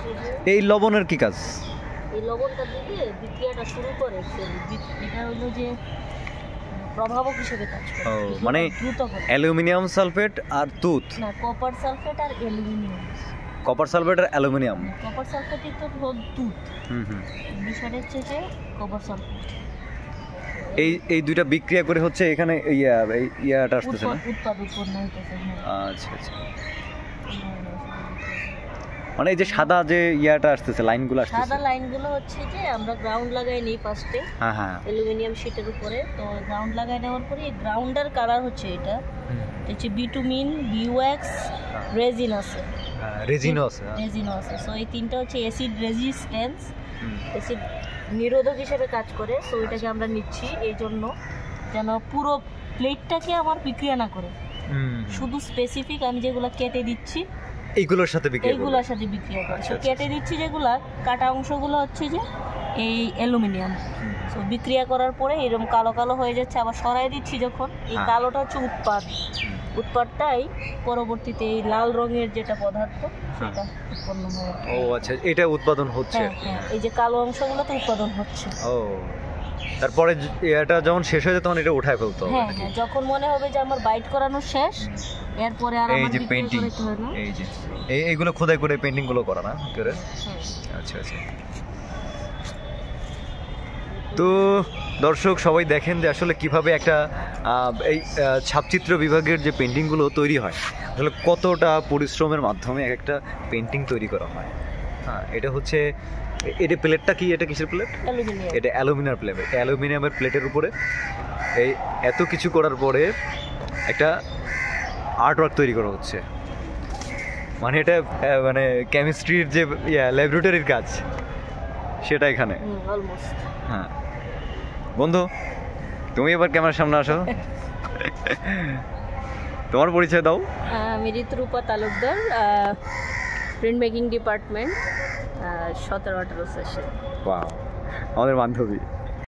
এই লবণের কি কাজ? এই লবণটা দিয়ে বিক্রিয়াটা শুরু করে, এটা হলো যে প্রভাবক হিসেবে কাজ করে। মানে অ্যালুমিনিয়াম সালফেট আর তুত না, কপার সালফেট আর অ্যালুমিনিয়াম। কপার সালফেট আর অ্যালুমিনিয়াম। কপার সালফেটই তো তুত। বিষয়টা হচ্ছে যে কপার সালফেট এই দুইটা বিক্রিয়া করে হচ্ছে এখানে ইয়াটা আসতেছে না, উৎপাদ উৎপন্ন হইতেছে। আচ্ছা আচ্ছা, মানে এই যে সাদা যে ইয়াটা আসতেছে, লাইনগুলো আসতেছে, সাদা লাইনগুলো হচ্ছে যে আমরা গ্রাউন্ড লাগাই নিই ফার্স্টে। হ্যাঁ হ্যাঁ, অ্যালুমিনিয়াম শীটের উপরে। তো গ্রাউন্ড লাগাই নেওয়ার পরে এই গ্রাউন্ডের কালার হচ্ছে এটা হচ্ছে বিটুমিন, বিওয়াক্স, রেজিন আছে। রেজিনও আছে। সো এই তিনটা হচ্ছে অ্যাসিড রেজিস্ট্যান্স, অ্যাসিড নিরোধক হিসেবে কাজ করে। তো এটাকে আমরা নিচ্ছি এই জন্য যেন পুরো প্লেটটাকে আমার বিক্রিয়া না করে, শুধু স্পেসিফিক আমি যেগুলো কেটে দিচ্ছি এইগুলোর সাথে বিক্রিয়া করে। সো কেটে দিচ্ছি যেগুলা, কাটা অংশগুলো হচ্ছে যে এই অ্যালুমিনিয়াম। সো বিক্রিয়া করার পরে এরকম কালো কালো হয়ে যাচ্ছে, আবার সরাই দিচ্ছি যখন, এই কালোটা হচ্ছে উৎপাদটাই পরবর্তীতে এই লাল রঙের যেটা পদার্থ সেটা উৎপন্ন হয়। ও আচ্ছা, এটা উৎপাদন হচ্ছে। হ্যাঁ, এই যে কালো অংশগুলো তো উৎপাদন হচ্ছে। ও, তারপরে এটা যখন শেষ হয়ে যায় তখন এটা উঠায় ফেলতে হবে। হ্যাঁ, যখন মনে হবে যে আমার বাইট করানো শেষ, এরপরে আর এই যে পেইন্টিং, এই যে এইগুলো খোদাই করে পেইন্টিং গুলো করা না করে। আচ্ছা আচ্ছা, তো দর্শক সবাই দেখেন যে আসলে কিভাবে একটা এই ছাপচিত্র বিভাগের যে পেন্টিংগুলো তৈরি হয়, আসলে কতটা পরিশ্রমের মাধ্যমে এক একটা পেন্টিং তৈরি করা হয়। হ্যাঁ, এটা হচ্ছে, এটা প্লেটটা কি, এটা কিসের প্লেট? এটা অ্যালুমিনিয়াম প্লেট। অ্যালুমিনিয়ামের প্লেটের উপরে এই এত কিছু করার পরে একটা আর্ট ওয়ার্ক তৈরি করা হচ্ছে। মানে এটা মানে কেমিস্ট্রির যে ল্যাবরেটরির কাজ সেটা এখানে। হ্যাঁ বন্ধু, তুমি এবার ক্যামেরার সামনে আসো, তোমার পরিচয় দাও। আমি Riturupa Talukdar, print making department, 17-18 session. Wow, আমাদের বান্ধবী।